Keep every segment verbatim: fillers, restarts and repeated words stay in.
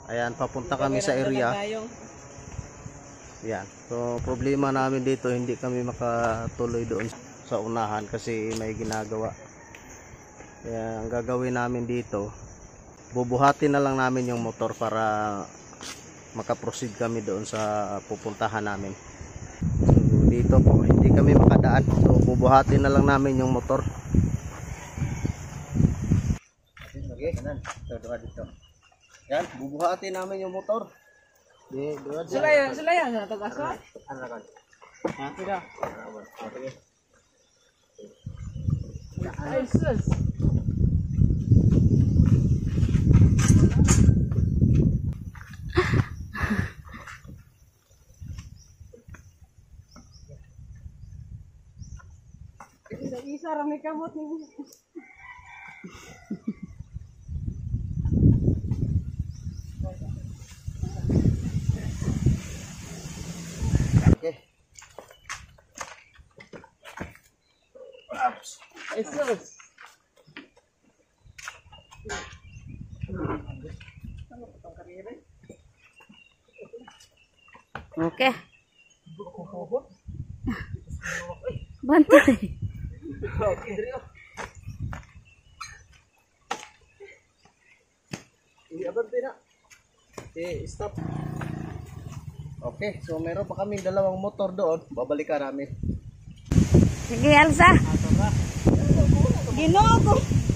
Ayan, papunta kami sa area. Yan. So problema namin dito, hindi kami makatuloy doon sa unahan kasi may ginagawa. Kaya ang gagawin namin dito, bubuhatin na lang namin yung motor para makaproceed kami doon sa pupuntahan namin. So dito po, hindi kami makadaan. So bubuhatin na lang namin yung motor. Okay, kanan. Ito, dito. Yan, bubuhatin namin yung motor. Di, dua dua. Sulayan, sulayan na tag aswa. Ano kan? Ha, tidak. Okay. Ay, sus. Tidak bisa ramai kamot nih. Okay. Esus. Oke. Bantai. Hindi abad na. Okay, stop. Okay, so meron pa kaming dalawang motor doon. Babalikan namin. Sige, Elsa. Ginoo ko.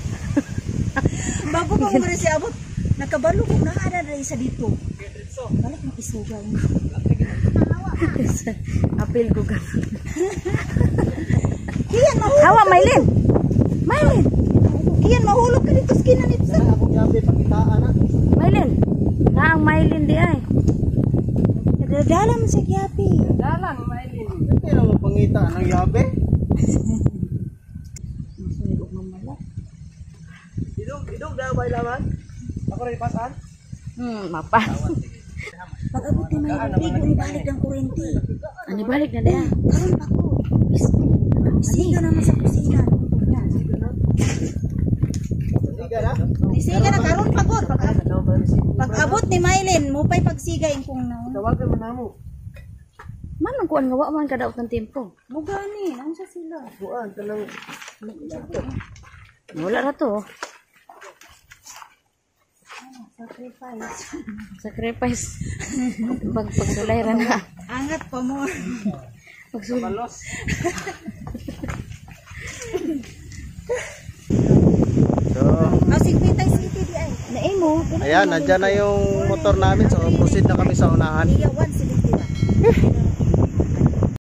Bago pa mo si abot. Nakabalo ko na ada na isa dito. Balik mo isugal. Apil ko ka. Kiyan mahulog. Hawa, Maylin. Maylin. Kiyan mahulog ka dito sa kinanipsa. Akong yabi, pakitaan na. Maylin. Na ang Maylin di ay. Dalam sa kiyapi. Dalang, Maylin. Hindi naman pangita ng yabe. Idog, idog daw ba ilaman? Ako rin pasan? Hmm, mapas. Pag abot ni may bigo ni balik ng kurente. Ani balik na dia. Karon pa ko. Siga naman sa kusina. Siga na? Siga na karon pa ko. Pag abot ni Maylin, mo pa'y pagsigain kung naon. Tawagan mo na mo. Manong kuan nga wa man kada og tempo. Mo gani, naon sa sila. Buwan, talang. Wala ra to. Sacrifice. Sacrifice. Pag pagsulay ra na. Angat pa mo. Pagsulay. So, Asig pitay city di ay. Naay mo. ayan, nandyan na yung motor namin. So, proceed na kami sa unahan. Iya one seventy-one.